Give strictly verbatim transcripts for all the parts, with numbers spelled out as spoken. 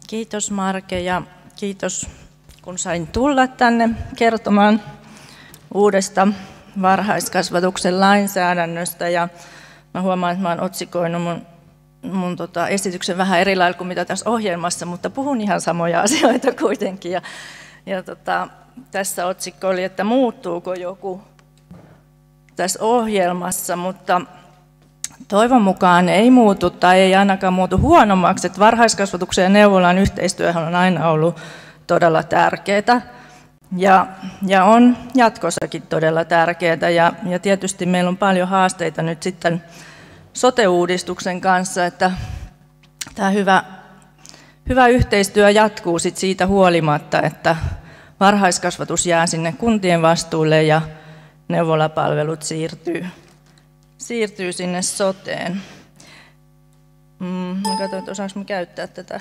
Kiitos Marke ja kiitos kun sain tulla tänne kertomaan uudesta varhaiskasvatuksen lainsäädännöstä. Ja mä huomaan, että mä oon otsikoinut mun, mun tota esityksen vähän eri lailla kuin mitä tässä ohjelmassa, mutta puhun ihan samoja asioita kuitenkin. Ja, ja tota, tässä otsikko oli, että muuttuuko joku tässä ohjelmassa, mutta toivon mukaan ei muutu tai ei ainakaan muutu huonommaksi, että varhaiskasvatuksen ja neuvolan yhteistyöhän on aina ollut todella tärkeää ja, ja on jatkossakin todella tärkeää ja, ja tietysti meillä on paljon haasteita nyt sitten sote-uudistuksen kanssa, että tämä hyvä, hyvä yhteistyö jatkuu sit siitä huolimatta, että varhaiskasvatus jää sinne kuntien vastuulle ja neuvolapalvelut siirtyy. siirtyy sinne soteen. Mm, mä katson, että osaanko mä käyttää tätä.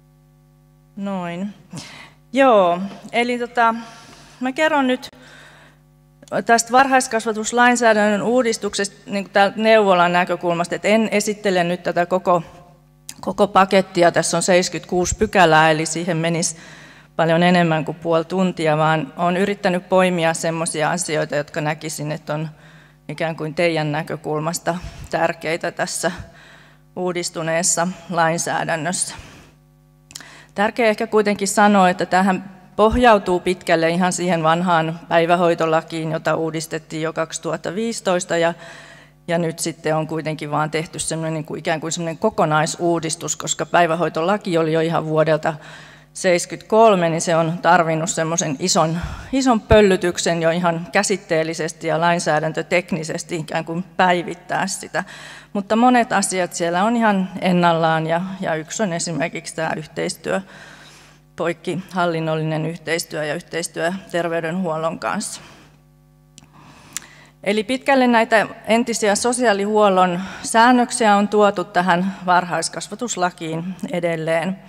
Noin. Joo, eli tota, mä kerron nyt tästä varhaiskasvatuslainsäädännön uudistuksesta niin täältä neuvolan näkökulmasta, että en esittele nyt tätä koko, koko pakettia. Tässä on seitsemänkymmentäkuusi pykälää, eli siihen menisi paljon enemmän kuin puoli tuntia, vaan olen yrittänyt poimia semmoisia asioita, jotka näkisin, että on ikään kuin teidän näkökulmasta tärkeitä tässä uudistuneessa lainsäädännössä. Tärkeää ehkä kuitenkin sanoa, että tähän pohjautuu pitkälle ihan siihen vanhaan päivähoitolakiin, jota uudistettiin jo kaksituhattaviisitoista, ja, ja nyt sitten on kuitenkin vaan tehty semmoinen niin kuin ikään kuin semmoinen kokonaisuudistus, koska päivähoitolaki oli jo ihan vuodelta seitsemänkymmentäkolme, niin se on tarvinnut semmoisen ison, ison pöllytyksen jo ihan käsitteellisesti ja lainsäädäntöteknisesti ikään kuin päivittää sitä. Mutta monet asiat siellä on ihan ennallaan ja, ja yksi on esimerkiksi tämä yhteistyö, poikkihallinnollinen yhteistyö ja yhteistyö terveydenhuollon kanssa. Eli pitkälle näitä entisiä sosiaalihuollon säännöksiä on tuotu tähän varhaiskasvatuslakiin edelleen.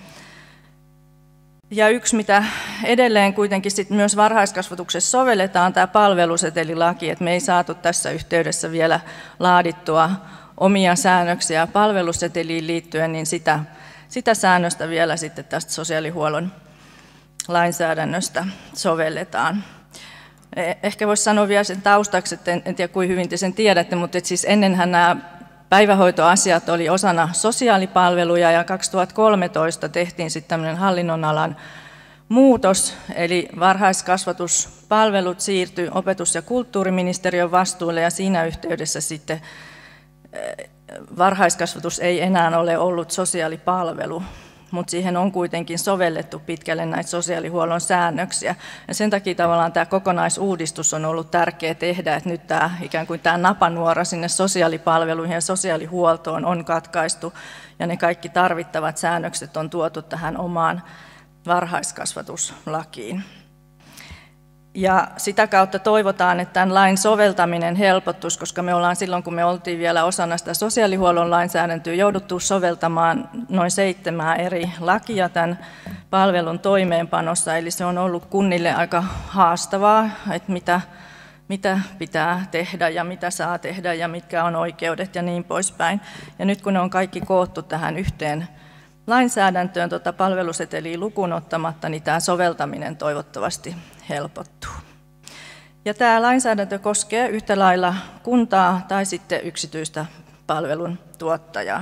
Ja yksi, mitä edelleen kuitenkin sit myös varhaiskasvatuksessa sovelletaan, on tämä palvelusetelilaki, että me ei saatu tässä yhteydessä vielä laadittua omia säännöksiä palveluseteliin liittyen, niin sitä, sitä säännöstä vielä sitten tästä sosiaalihuollon lainsäädännöstä sovelletaan. Ehkä voisi sanoa vielä sen taustaksi, että en, en tiedä kuinka hyvin te sen tiedätte, mutta et siis ennenhän nämä päivähoitoasiat oli osana sosiaalipalveluja ja kaksituhattakolmetoista tehtiin sitten tämmöinen hallinnonalan muutos, eli varhaiskasvatuspalvelut siirtyi opetus- ja kulttuuriministeriön vastuulle ja siinä yhteydessä sitten varhaiskasvatus ei enää ole ollut sosiaalipalvelu, mutta siihen on kuitenkin sovellettu pitkälle näitä sosiaalihuollon säännöksiä. Ja sen takia tavallaan tämä kokonaisuudistus on ollut tärkeä tehdä, että nyt tämä ikään kuin tämä napanuora sinne sosiaalipalveluihin ja sosiaalihuoltoon on katkaistu, ja ne kaikki tarvittavat säännökset on tuotu tähän omaan varhaiskasvatuslakiin. Ja sitä kautta toivotaan, että tämän lain soveltaminen helpottuisi, koska me ollaan silloin, kun me oltiin vielä osana sitä sosiaalihuollon lainsäädäntöä, jouduttu soveltamaan noin seitsemää eri lakia tämän palvelun toimeenpanossa. Eli se on ollut kunnille aika haastavaa, että mitä, mitä pitää tehdä ja mitä saa tehdä ja mitkä on oikeudet ja niin poispäin. Ja nyt kun ne on kaikki koottu tähän yhteen lainsäädäntöön tuota palveluseteliä lukuun ottamatta, niin tämä soveltaminen toivottavasti helpottuu. Ja tämä lainsäädäntö koskee yhtä lailla kuntaa tai sitten yksityistä palvelun tuottajaa.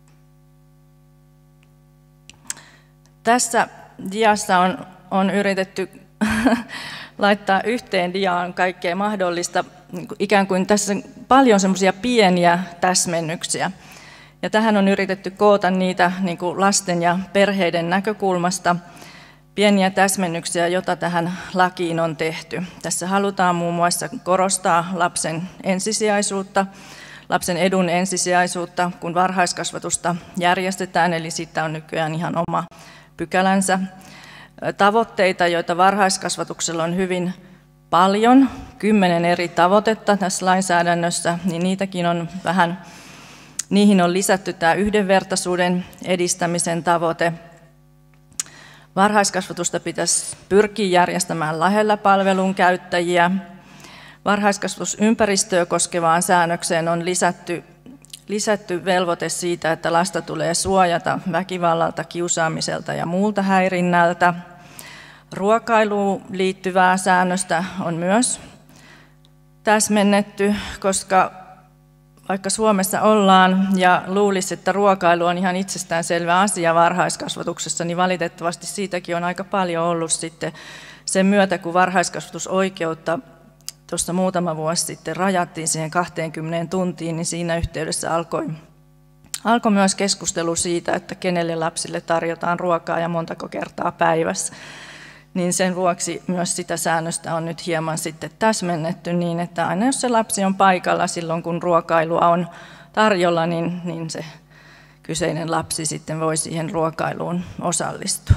Tässä diassa on, on yritetty laittaa yhteen diaan kaikkea mahdollista, ikään kuin tässä on paljon semmoisia pieniä täsmennyksiä. Ja tähän on yritetty koota niitä niin kuin lasten ja perheiden näkökulmasta pieniä täsmennyksiä, joita tähän lakiin on tehty. Tässä halutaan muun muassa korostaa lapsen ensisijaisuutta, lapsen edun ensisijaisuutta, kun varhaiskasvatusta järjestetään, eli siitä on nykyään ihan oma pykälänsä. Tavoitteita, joita varhaiskasvatuksella on hyvin paljon, kymmenen eri tavoitetta tässä lainsäädännössä, niin niitäkin on vähän. Niihin on lisätty tämä yhdenvertaisuuden edistämisen tavoite. Varhaiskasvatusta pitäisi pyrkiä järjestämään lähellä palvelun käyttäjiä. Varhaiskasvatusympäristöä koskevaan säännökseen on lisätty lisätty velvoite siitä, että lasta tulee suojata väkivallalta, kiusaamiselta ja muulta häirinnältä. Ruokailuun liittyvää säännöstä on myös täsmennetty, koska vaikka Suomessa ollaan ja luulisi, että ruokailu on ihan itsestäänselvä asia varhaiskasvatuksessa, niin valitettavasti siitäkin on aika paljon ollut sitten sen myötä, kun varhaiskasvatusoikeutta tuossa muutama vuosi sitten rajattiin siihen kaksikymmentä tuntiin, niin siinä yhteydessä alkoi, alkoi myös keskustelu siitä, että kenelle lapsille tarjotaan ruokaa ja montako kertaa päivässä. Niin sen vuoksi myös sitä säännöstä on nyt hieman sitten täsmennetty niin, että aina jos se lapsi on paikalla silloin, kun ruokailua on tarjolla, niin, niin se kyseinen lapsi sitten voi siihen ruokailuun osallistua.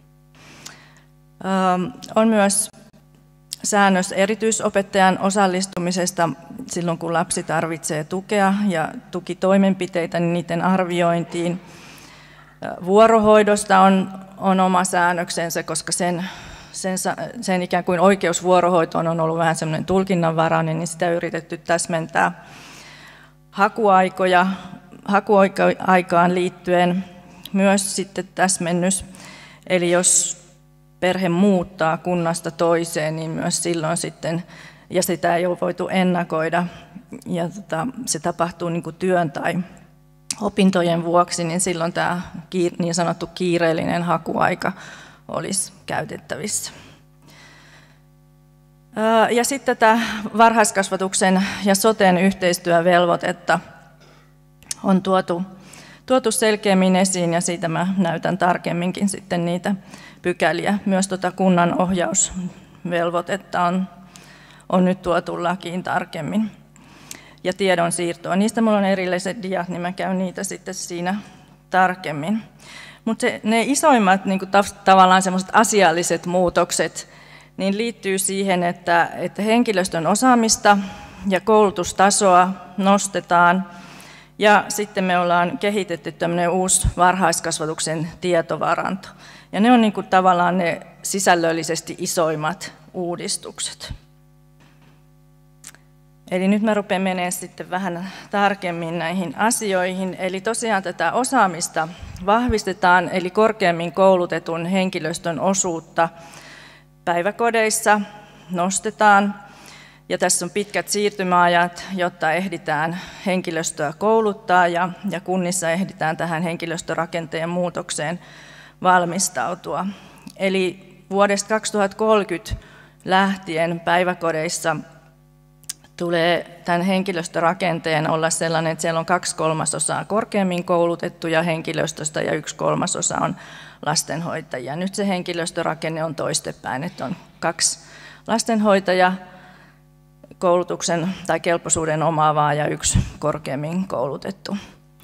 Ähm, on myös säännös erityisopettajan osallistumisesta silloin, kun lapsi tarvitsee tukea ja tukitoimenpiteitä, niin niiden arviointiin. Vuorohoidosta on, on oma säännöksensä, koska sen, sen, sen ikään kuin oikeus vuorohoitoon on ollut vähän semmoinen tulkinnanvarainen, niin sitä on yritetty täsmentää. Hakuaikoja, hakuaikaan liittyen myös sitten täsmennys, eli jos perhe muuttaa kunnasta toiseen, niin myös silloin sitten, ja sitä ei ole voitu ennakoida, ja tota, se tapahtuu niin kuin työn tai opintojen vuoksi, niin silloin tämä niin sanottu kiireellinen hakuaika olisi käytettävissä. Ja sitten tätä varhaiskasvatuksen ja soten yhteistyövelvoitetta on tuotu, tuotu selkeämmin esiin, ja siitä mä näytän tarkemminkin sitten niitä pykäliä. Myös tuota kunnan ohjausvelvoitetta on, on nyt tuotu lakiin tarkemmin. Ja tiedonsiirtoa. Niistä minulla on erilaiset diat, niin mä käyn niitä sitten siinä tarkemmin. Mutta ne isoimmat niin kuin tavallaan semmoiset asialliset muutokset niin liittyy siihen, että, että henkilöstön osaamista ja koulutustasoa nostetaan. Ja sitten me ollaan kehitetty tämmöinen uusi varhaiskasvatuksen tietovaranto. Ja ne on niin kuin tavallaan ne sisällöllisesti isoimmat uudistukset. Eli nyt mä rupean menemään sitten vähän tarkemmin näihin asioihin. Eli tosiaan tätä osaamista vahvistetaan, eli korkeammin koulutetun henkilöstön osuutta päiväkodeissa nostetaan. Ja tässä on pitkät siirtymäajat, jotta ehditään henkilöstöä kouluttaa ja, ja kunnissa ehditään tähän henkilöstörakenteen muutokseen valmistautua. Eli vuodesta kaksituhattakolmekymmentä lähtien päiväkodeissa tulee tämän henkilöstörakenteen olla sellainen, että siellä on kaksi kolmasosaa korkeammin koulutettuja henkilöstöstä ja yksi kolmasosa on lastenhoitajia. Nyt se henkilöstörakenne on toistepäin, että on kaksi lastenhoitajaa, koulutuksen tai kelpoisuuden omaavaa ja yksi korkeammin koulutettu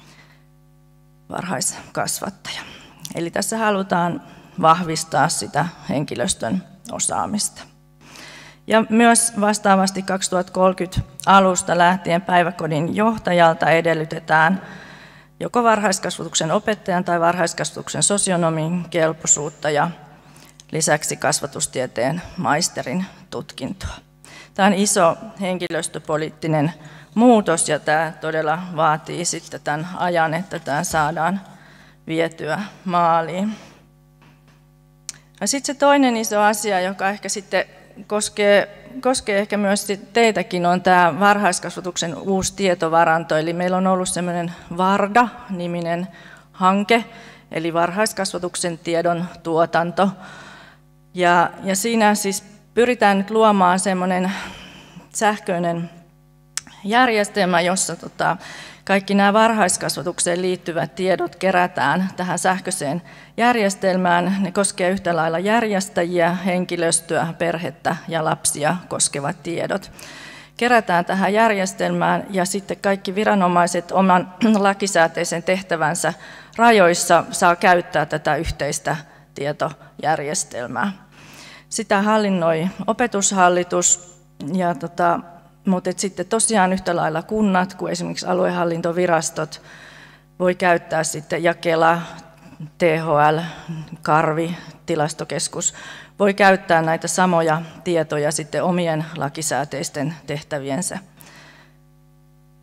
varhaiskasvattaja. Eli tässä halutaan vahvistaa sitä henkilöstön osaamista. Ja myös vastaavasti kaksituhattakolmekymmentä alusta lähtien päiväkodin johtajalta edellytetään joko varhaiskasvatuksen opettajan tai varhaiskasvatuksen sosionomin kelpoisuutta ja lisäksi kasvatustieteen maisterin tutkintoa. Tämä on iso henkilöstöpoliittinen muutos ja tämä todella vaatii sitten tämän ajan, että tämä saadaan vietyä maaliin. Ja sitten se toinen iso asia, joka ehkä sitten koskee, koskee ehkä myös teitäkin, on tämä varhaiskasvatuksen uusi tietovaranto. Eli meillä on ollut semmoinen VARDA-niminen hanke, eli varhaiskasvatuksen tiedon tuotanto. Ja, ja siinä siis pyritään nyt luomaan semmoinen sähköinen järjestelmä, jossa tota, kaikki nämä varhaiskasvatukseen liittyvät tiedot kerätään tähän sähköiseen järjestelmään. Ne koskee yhtä lailla järjestäjiä, henkilöstöä, perhettä ja lapsia koskevat tiedot. Kerätään tähän järjestelmään ja sitten kaikki viranomaiset oman lakisääteisen tehtävänsä rajoissa saa käyttää tätä yhteistä tietojärjestelmää. Sitä hallinnoi opetushallitus, ja tota, mutta sitten tosiaan yhtä lailla kunnat kuin esimerkiksi aluehallintovirastot voi käyttää sitten, ja Kela, T H L, Karvi, Tilastokeskus voi käyttää näitä samoja tietoja sitten omien lakisääteisten tehtäviensä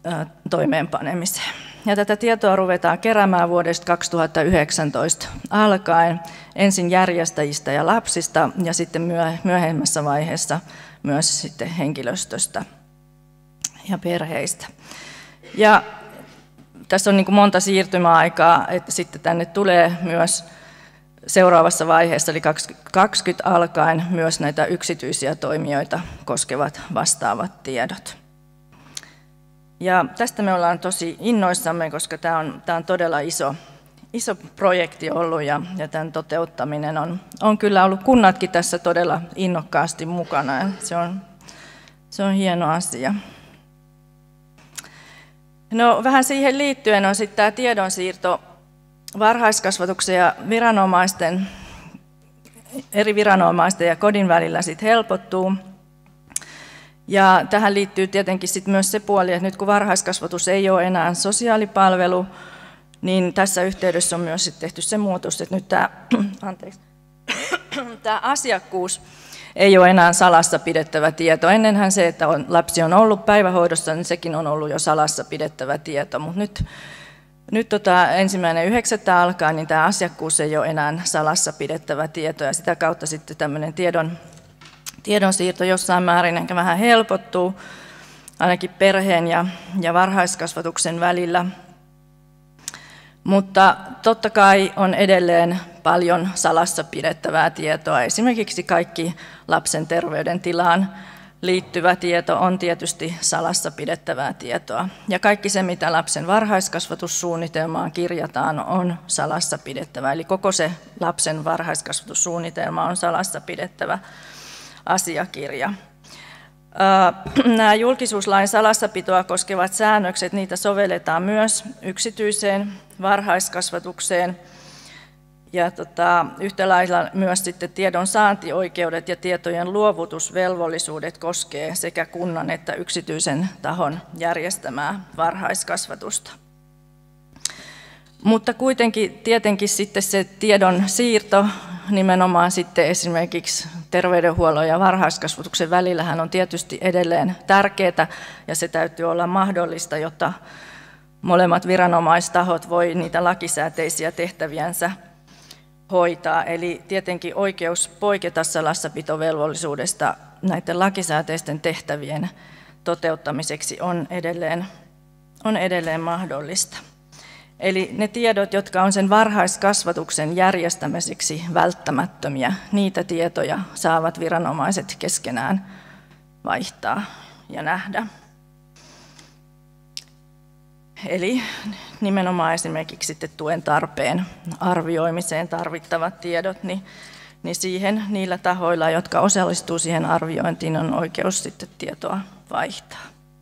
toimeenpanemiseen. Ja tätä tietoa ruvetaan keräämään vuodesta kaksituhattayhdeksäntoista alkaen ensin järjestäjistä ja lapsista ja sitten myöhemmässä vaiheessa myös sitten henkilöstöstä ja perheistä. Ja tässä on niin kuin monta siirtymäaikaa, että sitten tänne tulee myös seuraavassa vaiheessa, eli kaksituhattakaksikymmentä alkaen, myös näitä yksityisiä toimijoita koskevat vastaavat tiedot. Ja tästä me ollaan tosi innoissamme, koska tämä on, tämä on todella iso, iso projekti ollut ja, ja tämän toteuttaminen on, on kyllä ollut kunnatkin tässä todella innokkaasti mukana. Ja se, on, se on hieno asia. No, vähän siihen liittyen on sitten tämä tiedonsiirto varhaiskasvatuksen ja viranomaisten, eri viranomaisten ja kodin välillä sit helpottuu. Ja tähän liittyy tietenkin sit myös se puoli, että nyt kun varhaiskasvatus ei ole enää sosiaalipalvelu, niin tässä yhteydessä on myös sit tehty se muutos, että nyt tämä, anteeksi, tämä asiakkuus ei ole enää salassa pidettävä tieto. Ennenhän se, että on, lapsi on ollut päivähoidossa, niin sekin on ollut jo salassa pidettävä tieto, mutta nyt, nyt tota, ensimmäinen yhdeksättä alkaen, niin tämä asiakkuus ei ole enää salassa pidettävä tieto, ja sitä kautta sitten tämmöinen tiedon, tiedonsiirto jossain määrin ehkä vähän helpottuu, ainakin perheen ja, ja varhaiskasvatuksen välillä. Mutta totta kai on edelleen paljon salassa pidettävää tietoa. Esimerkiksi kaikki lapsen terveydentilaan liittyvä tieto on tietysti salassa pidettävää tietoa. Ja kaikki se, mitä lapsen varhaiskasvatussuunnitelmaan kirjataan, on salassa pidettävä. Eli koko se lapsen varhaiskasvatussuunnitelma on salassa pidettävä asiakirja. Nämä julkisuuslain salassapitoa koskevat säännökset, niitä sovelletaan myös yksityiseen varhaiskasvatukseen. Ja tota, yhtä lailla myös sitten tiedon saantioikeudet ja tietojen luovutusvelvollisuudet koskee sekä kunnan että yksityisen tahon järjestämää varhaiskasvatusta. Mutta kuitenkin tietenkin sitten se tiedon siirto nimenomaan sitten esimerkiksi terveydenhuollon ja varhaiskasvatuksen välillähän on tietysti edelleen tärkeää ja se täytyy olla mahdollista, jotta molemmat viranomaistahot voi niitä lakisääteisiä tehtäviänsä hoitaa. Eli tietenkin oikeus poiketa salassapitovelvollisuudesta näiden lakisääteisten tehtävien toteuttamiseksi on edelleen, on edelleen mahdollista. Eli ne tiedot, jotka on sen varhaiskasvatuksen järjestämiseksi välttämättömiä, niitä tietoja saavat viranomaiset keskenään vaihtaa ja nähdä. Eli nimenomaan esimerkiksi sitten tuen tarpeen arvioimiseen tarvittavat tiedot, niin, niin siihen niillä tahoilla, jotka osallistuu siihen arviointiin, on oikeus sitten tietoa vaihtaa.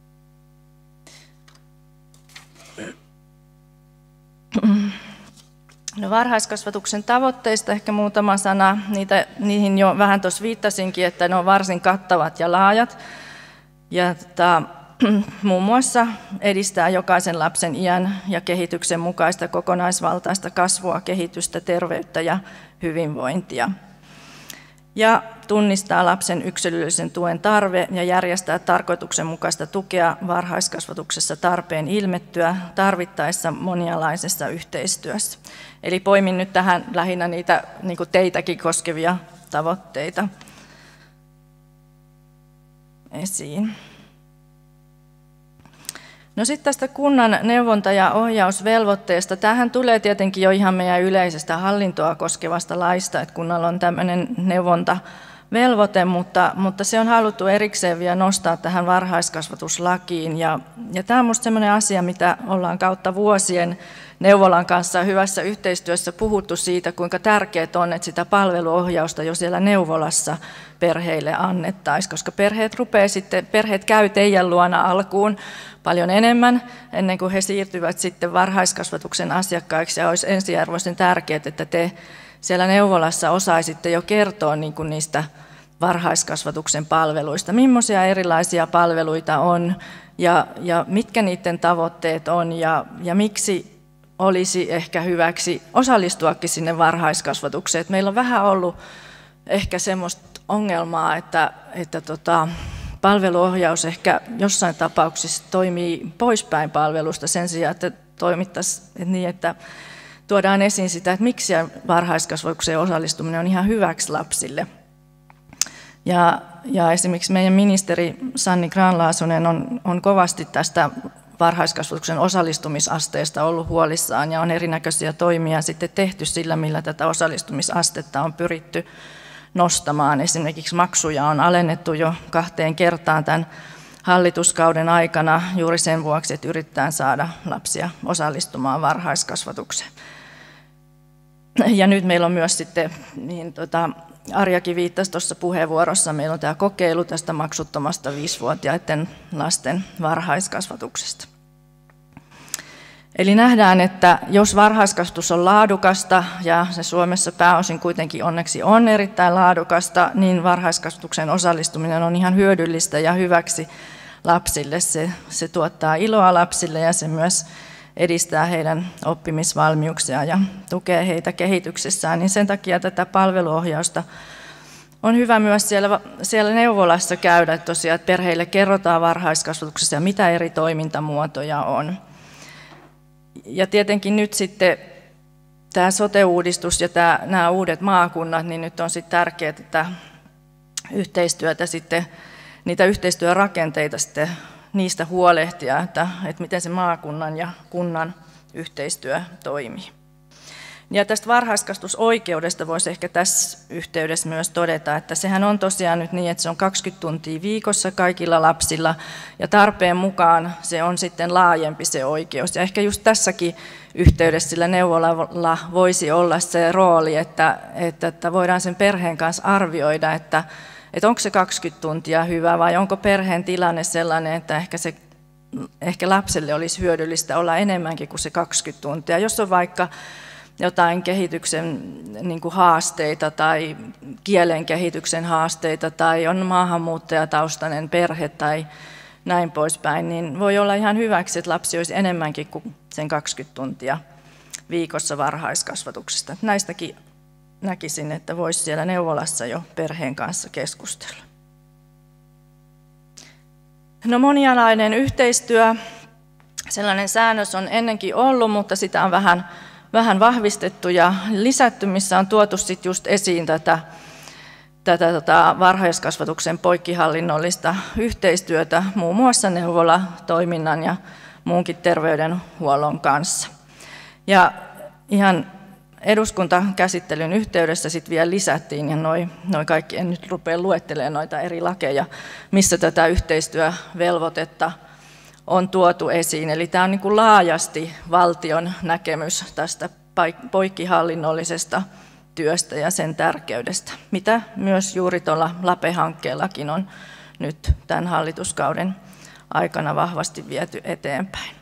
No, varhaiskasvatuksen tavoitteista ehkä muutama sana. Niitä, niihin jo vähän tuossa viittasinkin, että ne on varsin kattavat ja laajat. Ja tota, muun muassa edistää jokaisen lapsen iän ja kehityksen mukaista kokonaisvaltaista kasvua, kehitystä, terveyttä ja hyvinvointia. Ja tunnistaa lapsen yksilöllisen tuen tarve ja järjestää tarkoituksenmukaista tukea varhaiskasvatuksessa tarpeen ilmettyä tarvittaessa monialaisessa yhteistyössä. Eli poimin nyt tähän lähinnä niitä niin kuin teitäkin koskevia tavoitteita esiin. No sitten tästä kunnan neuvonta- ja ohjausvelvoitteesta. Tämähän tulee tietenkin jo ihan meidän yleisestä hallintoa koskevasta laista, että kunnalla on tämmöinen neuvontavelvoite, mutta, mutta se on haluttu erikseen vielä nostaa tähän varhaiskasvatuslakiin. Ja, ja tämä on minusta sellainen asia, mitä ollaan kautta vuosien neuvolan kanssa hyvässä yhteistyössä puhuttu siitä, kuinka tärkeää on, että sitä palveluohjausta jo siellä neuvolassa perheille annettaisiin, koska perheet, rupeaa sitten, perheet käy teidän luona alkuun paljon enemmän ennen kuin he siirtyvät sitten varhaiskasvatuksen asiakkaiksi, ja olisi ensiarvoisen tärkeää, että te siellä neuvolassa osaisitte jo kertoa niin kuin niistä varhaiskasvatuksen palveluista, millaisia erilaisia palveluita on ja, ja mitkä niiden tavoitteet on ja, ja miksi olisi ehkä hyväksi osallistuakin sinne varhaiskasvatukseen. Että meillä on vähän ollut ehkä semmoista ongelmaa, että, että tota, palveluohjaus ehkä jossain tapauksissa toimii poispäin palvelusta sen sijaan, että toimittaisiin niin, että tuodaan esiin sitä, että miksi varhaiskasvatukseen osallistuminen on ihan hyväksi lapsille. Ja, ja esimerkiksi meidän ministeri Sanni Grahn-Laasonen on, on kovasti tästä varhaiskasvatuksen osallistumisasteesta ollut huolissaan ja on erinäköisiä toimia sitten tehty sillä, millä tätä osallistumisastetta on pyritty nostamaan. Esimerkiksi maksuja on alennettu jo kahteen kertaan tämän hallituskauden aikana juuri sen vuoksi, että yritetään saada lapsia osallistumaan varhaiskasvatukseen. Ja nyt meillä on myös sitten, niin tota, Arjakin viittasi tuossa puheenvuorossa, meillä on tämä kokeilu tästä maksuttomasta viisivuotiaiden lasten varhaiskasvatuksesta. Eli nähdään, että jos varhaiskasvatus on laadukasta, ja se Suomessa pääosin kuitenkin onneksi on erittäin laadukasta, niin varhaiskasvatuksen osallistuminen on ihan hyödyllistä ja hyväksi lapsille. Se, se tuottaa iloa lapsille ja se myös edistää heidän oppimisvalmiuksiaan ja tukee heitä kehityksessään. Niin sen takia tätä palveluohjausta on hyvä myös siellä, siellä neuvolassa käydä, että tosiaan että perheille kerrotaan varhaiskasvatuksessa ja mitä eri toimintamuotoja on. Ja tietenkin nyt sitten tämä sote-uudistus ja tämä, nämä uudet maakunnat, niin nyt on sitten tärkeää, että yhteistyötä sitten, niitä yhteistyörakenteita sitten niistä huolehtia, että, että miten se maakunnan ja kunnan yhteistyö toimii. Ja tästä varhaiskasvatusoikeudesta voisi ehkä tässä yhteydessä myös todeta, että sehän on tosiaan nyt niin, että se on kaksikymmentä tuntia viikossa kaikilla lapsilla, ja tarpeen mukaan se on sitten laajempi se oikeus. Ja ehkä just tässäkin yhteydessä sillä neuvolalla voisi olla se rooli, että, että, että voidaan sen perheen kanssa arvioida, että, että onko se kaksikymmentä tuntia hyvä vai onko perheen tilanne sellainen, että ehkä, se, ehkä lapselle olisi hyödyllistä olla enemmänkin kuin se kaksikymmentä tuntia. Jos on vaikka jotain kehityksen niin kuin haasteita tai kielen kehityksen haasteita tai on maahanmuuttajataustainen perhe tai näin poispäin, niin voi olla ihan hyväksi, että lapsi olisi enemmänkin kuin sen kaksikymmentä tuntia viikossa varhaiskasvatuksesta. Näistäkin näkisin, että voisi siellä neuvolassa jo perheen kanssa keskustella. No, monialainen yhteistyö, sellainen säännös on ennenkin ollut, mutta sitä on vähän vähän vahvistettu ja lisätty, missä on tuotu sit just esiin tätä, tätä tota varhaiskasvatuksen poikkihallinnollista yhteistyötä muun muassa neuvolatoiminnan ja muunkin terveydenhuollon kanssa. Ja ihan eduskuntakäsittelyn yhteydessä sit vielä lisättiin, ja noi, noi kaikki, en nyt rupea luettelemaan noita eri lakeja, missä tätä yhteistyövelvoitetta on tuotu esiin. Eli tämä on niin kuin laajasti valtion näkemys tästä poikkihallinnollisesta työstä ja sen tärkeydestä, mitä myös juuri tuolla LAPE-hankkeellakin on nyt tämän hallituskauden aikana vahvasti viety eteenpäin.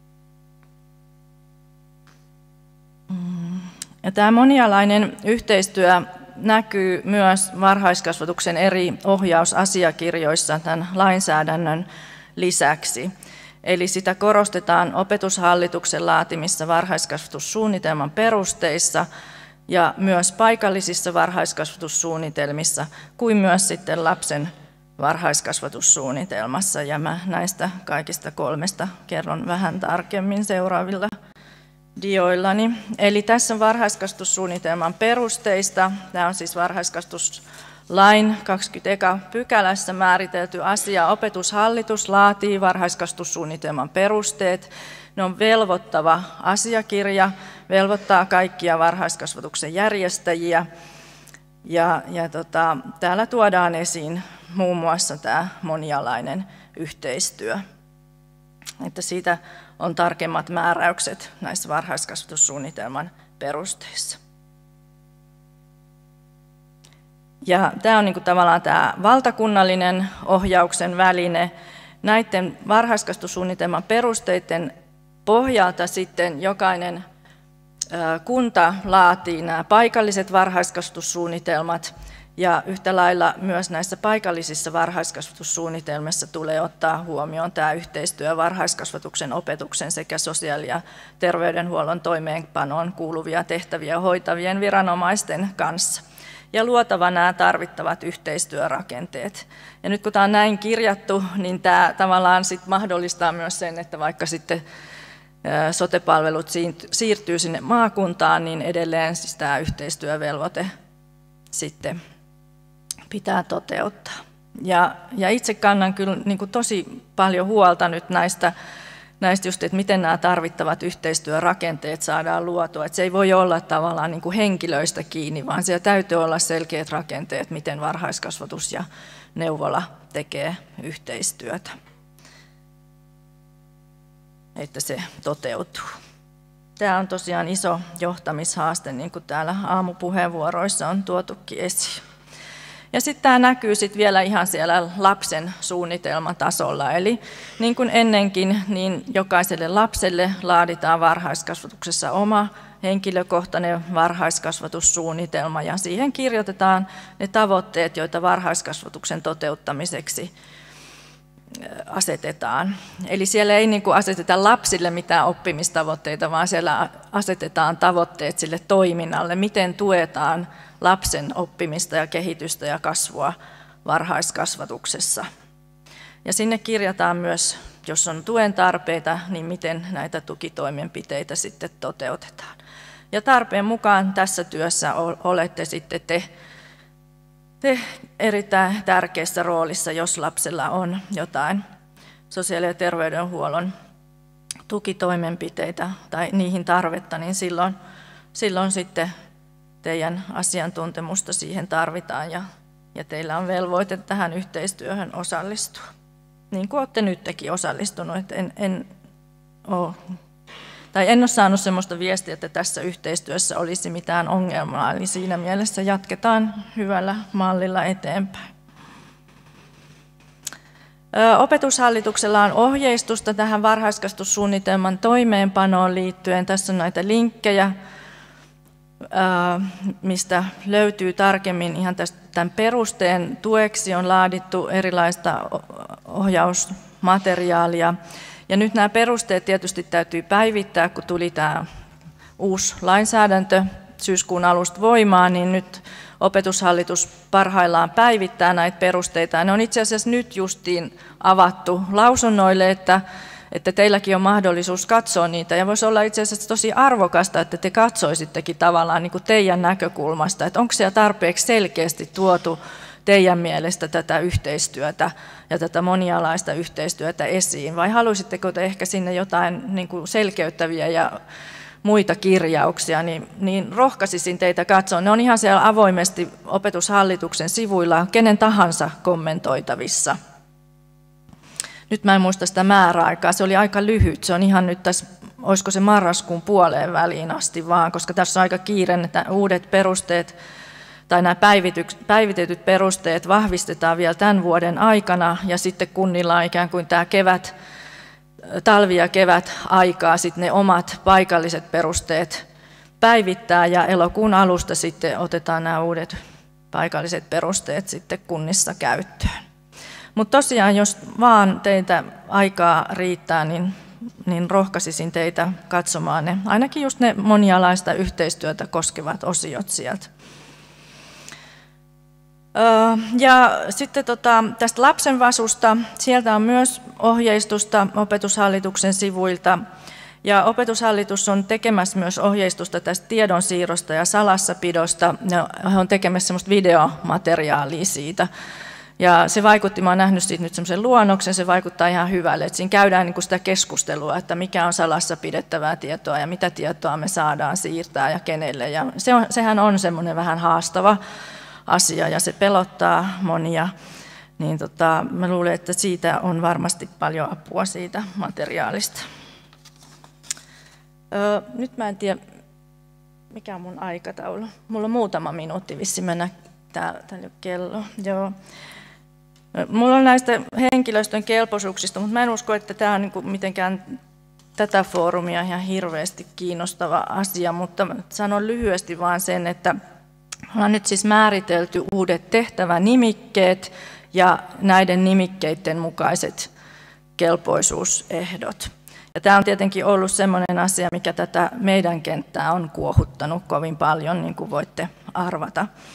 Ja tämä monialainen yhteistyö näkyy myös varhaiskasvatuksen eri ohjausasiakirjoissa tämän lainsäädännön lisäksi. Eli sitä korostetaan Opetushallituksen laatimissa varhaiskasvatussuunnitelman perusteissa ja myös paikallisissa varhaiskasvatussuunnitelmissa, kuin myös sitten lapsen varhaiskasvatussuunnitelmassa. Ja mä näistä kaikista kolmesta kerron vähän tarkemmin seuraavilla dioillani. Eli tässä on varhaiskasvatussuunnitelman perusteista. Tämä on siis varhaiskasvatuslain kaksikymmentä pykälässä määritelty asia. Opetushallitus laatii varhaiskasvatussuunnitelman perusteet. Ne on velvoittava asiakirja, velvoittaa kaikkia varhaiskasvatuksen järjestäjiä. Ja, ja tota, täällä tuodaan esiin muun muassa tämä monialainen yhteistyö. Että siitä on tarkemmat määräykset näissä varhaiskasvatussuunnitelman perusteissa. Ja tämä on niin kuin tavallaan tämä valtakunnallinen ohjauksen väline. Näiden varhaiskasvatussuunnitelman perusteiden pohjalta sitten jokainen kunta laatii nämä paikalliset varhaiskasvatussuunnitelmat, ja yhtä lailla myös näissä paikallisissa varhaiskasvatussuunnitelmissa tulee ottaa huomioon tämä yhteistyö varhaiskasvatuksen, opetuksen sekä sosiaali- ja terveydenhuollon toimeenpanoon kuuluvia tehtäviä hoitavien viranomaisten kanssa. ja luotava nämä tarvittavat yhteistyörakenteet. Ja nyt kun tämä on näin kirjattu, niin tämä tavallaan sit mahdollistaa myös sen, että vaikka sitten sote-palvelut siirtyy sinne maakuntaan, niin edelleen siis tämä yhteistyövelvoite sitten pitää toteuttaa. Ja, ja itse kannan kyllä niin kuin tosi paljon huolta nyt näistä, näistä just, että miten nämä tarvittavat yhteistyörakenteet saadaan luotua. Että se ei voi olla tavallaan niin kuin henkilöistä kiinni, vaan siellä täytyy olla selkeät rakenteet, miten varhaiskasvatus ja neuvola tekee yhteistyötä, että se toteutuu. Tämä on tosiaan iso johtamishaaste, niin kuin täällä aamupuheenvuoroissa on tuotukin esiin. Ja sitten tämä näkyy sitten vielä ihan siellä lapsen suunnitelmatasolla. Eli niin kuin ennenkin, niin jokaiselle lapselle laaditaan varhaiskasvatuksessa oma henkilökohtainen varhaiskasvatussuunnitelma, ja siihen kirjoitetaan ne tavoitteet, joita varhaiskasvatuksen toteuttamiseksi asetetaan. Eli siellä ei niin kuin aseteta lapsille mitään oppimistavoitteita, vaan siellä asetetaan tavoitteet sille toiminnalle, miten tuetaan lapsen oppimista ja kehitystä ja kasvua varhaiskasvatuksessa. Ja sinne kirjataan myös, jos on tuen tarpeita, niin miten näitä tukitoimenpiteitä sitten toteutetaan. Ja tarpeen mukaan tässä työssä olette sitten te, te erittäin tärkeässä roolissa, jos lapsella on jotain sosiaali- ja terveydenhuollon tukitoimenpiteitä tai niihin tarvetta, niin silloin, silloin sitten teidän asiantuntemusta siihen tarvitaan ja, ja teillä on velvoite tähän yhteistyöhön osallistua. Niin kuin olette nytkin osallistunut, että en, en, ole, tai en ole saanut sellaista viestiä, että tässä yhteistyössä olisi mitään ongelmaa, eli siinä mielessä jatketaan hyvällä mallilla eteenpäin. Opetushallituksella on ohjeistusta tähän varhaiskasvatussuunnitelman toimeenpanoon liittyen. Tässä on näitä linkkejä, mistä löytyy tarkemmin ihan tästä, tämän perusteen tueksi on laadittu erilaista ohjausmateriaalia. Ja nyt nämä perusteet tietysti täytyy päivittää, kun tuli tämä uusi lainsäädäntö syyskuun alusta voimaan, niin nyt Opetushallitus parhaillaan päivittää näitä perusteita. Ja ne on itse asiassa nyt justiin avattu lausunnoille, että että teilläkin on mahdollisuus katsoa niitä, ja voisi olla itse asiassa tosi arvokasta, että te katsoisittekin tavallaan niin kuin teidän näkökulmasta, että onko siellä tarpeeksi selkeästi tuotu teidän mielestä tätä yhteistyötä ja tätä monialaista yhteistyötä esiin, vai haluaisitteko te ehkä sinne jotain niin kuin selkeyttäviä ja muita kirjauksia, niin, niin rohkaisisin teitä katsoa. Ne on ihan siellä avoimesti Opetushallituksen sivuilla, kenen tahansa kommentoitavissa. Nyt mä en muista sitä määräaikaa, se oli aika lyhyt, se on ihan nyt tässä, olisiko se marraskuun puoleen väliin asti vaan, koska tässä on aika kiire, että uudet perusteet tai nämä päivitetyt perusteet vahvistetaan vielä tämän vuoden aikana, ja sitten kunnilla on ikään kuin tämä kevät, talvi- ja kevät aikaa sitten ne omat paikalliset perusteet päivittää, ja elokuun alusta sitten otetaan nämä uudet paikalliset perusteet sitten kunnissa käyttöön. Mutta tosiaan, jos vaan teitä aikaa riittää, niin, niin rohkaisisin teitä katsomaan ne, ainakin just ne monialaista yhteistyötä koskevat osiot sieltä. Ja sitten tota, tästä lapsenvasusta, sieltä on myös ohjeistusta Opetushallituksen sivuilta. Ja Opetushallitus on tekemässä myös ohjeistusta tästä tiedonsiirrosta ja salassapidosta. He on tekemässä semmoista videomateriaalia siitä. Ja se vaikutti, mä oon nähnyt siitä nyt semmoisen luonnoksen, se vaikuttaa ihan hyvälle, että siinä käydään niin kuin sitä keskustelua, että mikä on salassa pidettävää tietoa ja mitä tietoa me saadaan siirtää ja kenelle. Ja se on, sehän on semmoinen vähän haastava asia ja se pelottaa monia, niin tota, mä luulen, että siitä on varmasti paljon apua siitä materiaalista. Öö, nyt mä en tiedä, mikä on mun aikataulu. Mulla on muutama minuutti vissi mennä, täällä on kello. Joo. Mulla on näistä henkilöstön kelpoisuuksista, mutta mä en usko, että tämä on niin mitenkään tätä foorumia ihan hirveästi kiinnostava asia, mutta sanon lyhyesti vaan sen, että on nyt siis määritelty uudet tehtävänimikkeet ja näiden nimikkeiden mukaiset kelpoisuusehdot. Ja tämä on tietenkin ollut sellainen asia, mikä tätä meidän kenttää on kuohuttanut kovin paljon, niin kuin voitte arvata.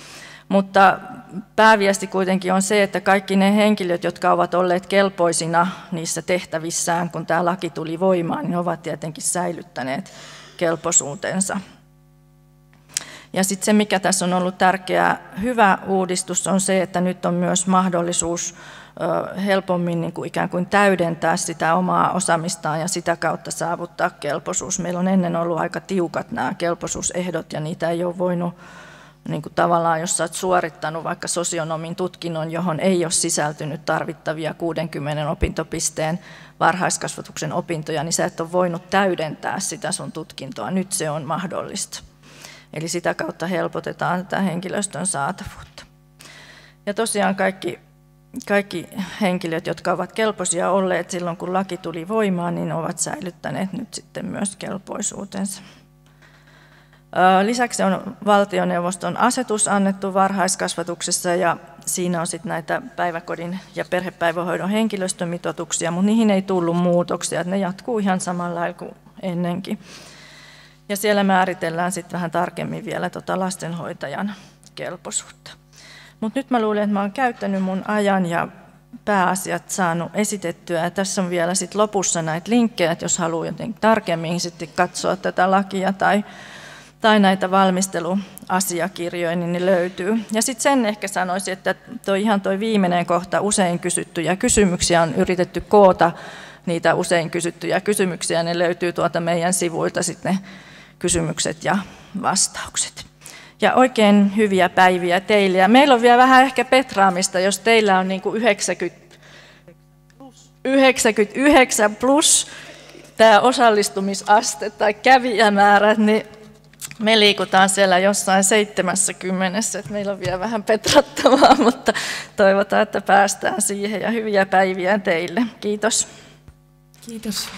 Mutta pääviesti kuitenkin on se, että kaikki ne henkilöt, jotka ovat olleet kelpoisina niissä tehtävissään, kun tämä laki tuli voimaan, niin ovat tietenkin säilyttäneet kelpoisuutensa. Ja sitten se, mikä tässä on ollut tärkeä hyvä uudistus, on se, että nyt on myös mahdollisuus helpommin niin kuin ikään kuin täydentää sitä omaa osaamistaan ja sitä kautta saavuttaa kelpoisuus. Meillä on ennen ollut aika tiukat nämä kelpoisuusehdot ja niitä ei ole voinut niin kuin tavallaan, jos olet suorittanut vaikka sosionomin tutkinnon, johon ei ole sisältynyt tarvittavia kuudenkymmenen opintopisteen varhaiskasvatuksen opintoja, niin sä et ole voinut täydentää sitä sun tutkintoa. Nyt se on mahdollista. Eli sitä kautta helpotetaan tätä henkilöstön saatavuutta. Ja tosiaan kaikki, kaikki henkilöt, jotka ovat kelpoisia olleet silloin, kun laki tuli voimaan, niin ovat säilyttäneet nyt sitten myös kelpoisuutensa. Lisäksi on valtioneuvoston asetus annettu varhaiskasvatuksessa ja siinä on sitten näitä päiväkodin ja perhepäivähoidon henkilöstömitoituksia, mutta niihin ei tullut muutoksia, että ne jatkuu ihan samalla lailla kuin ennenkin. Ja siellä määritellään sitten vähän tarkemmin vielä tota lastenhoitajan kelpoisuutta. Mutta nyt mä luulen, että mä oon käyttänyt mun ajan ja pääasiat saanut esitettyä. Ja tässä on vielä sit lopussa näitä linkkejä, että jos haluaa jotenkin tarkemmin sitten katsoa tätä lakia tai, tai näitä valmisteluasiakirjoja, niin ne löytyy. Ja sitten sen ehkä sanoisin, että toi ihan toi viimeinen kohta, usein kysyttyjä kysymyksiä on yritetty koota niitä usein kysyttyjä kysymyksiä. Ne löytyy tuolta meidän sivuilta sitten ne kysymykset ja vastaukset. Ja oikein hyviä päiviä teille. Ja meillä on vielä vähän ehkä petraamista, jos teillä on niin kuin yhdeksänkymmentäyhdeksän plus tämä osallistumisaste tai kävijämäärät, niin me liikutaan siellä jossain seitsemänkymmentä, että meillä on vielä vähän petrattavaa, mutta toivotaan, että päästään siihen ja hyviä päiviä teille. Kiitos. Kiitos.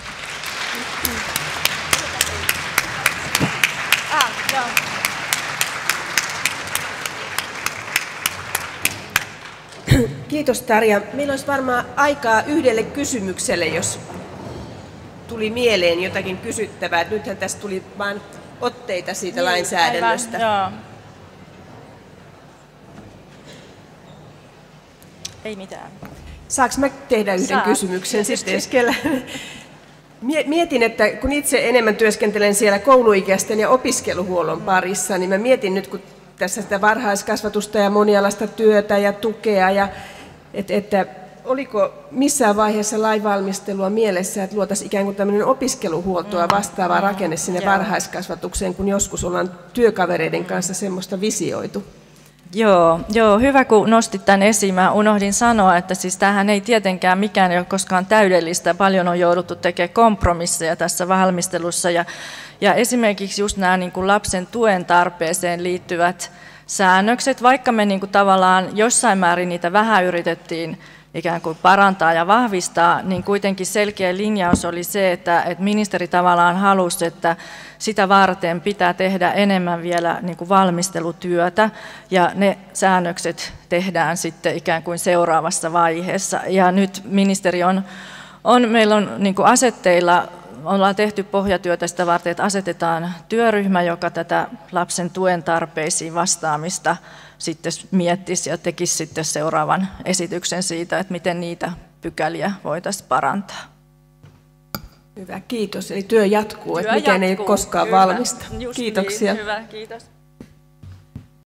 Kiitos Tarja. Meillä olisi varmaan aikaa yhdelle kysymykselle, jos tuli mieleen jotakin kysyttävää. Nythän tässä tuli vain otteita siitä niin, lainsäädännöstä. Aivan, joo. Ei mitään. Saanko mä tehdä yhden Saa. kysymyksen sitten? Mietin, että kun itse enemmän työskentelen siellä kouluikäisten ja opiskeluhuollon parissa, niin mä mietin nyt, kun tässä sitä varhaiskasvatusta ja monialaista työtä ja tukea, ja, että, että oliko missään vaiheessa lainvalmistelua mielessä, että luotaisiin ikään kuin tämmöinen opiskeluhuoltoa vastaava rakenne sinne varhaiskasvatukseen, kun joskus ollaan työkavereiden kanssa semmoista visioitu? Joo, joo, hyvä kun nostit tämän esiin. Mä unohdin sanoa, että siis tämähän ei tietenkään mikään ole koskaan täydellistä. Paljon on jouduttu tekemään kompromisseja tässä valmistelussa. Ja, ja esimerkiksi just nämä niin kuin lapsen tuen tarpeeseen liittyvät säännökset, vaikka me niin kuin tavallaan jossain määrin niitä vähän yritettiin ikään kuin parantaa ja vahvistaa, niin kuitenkin selkeä linjaus oli se, että, että ministeri tavallaan halusi, että sitä varten pitää tehdä enemmän vielä niin kuin valmistelutyötä, ja ne säännökset tehdään sitten ikään kuin seuraavassa vaiheessa. Ja nyt ministeri on, on meillä on niin kuin asetteilla, ollaan tehty pohjatyötä sitä varten, että asetetaan työryhmä, joka tätä lapsen tuen tarpeisiin vastaamista sitten miettisi ja tekisi sitten seuraavan esityksen siitä, että miten niitä pykäliä voitaisiin parantaa. Hyvä, kiitos. Eli työ jatkuu, työ että mikään jatkuu. Ei ole koskaan Kyllä. valmista. Just Kiitoksia. Niin. Hyvä, kiitos.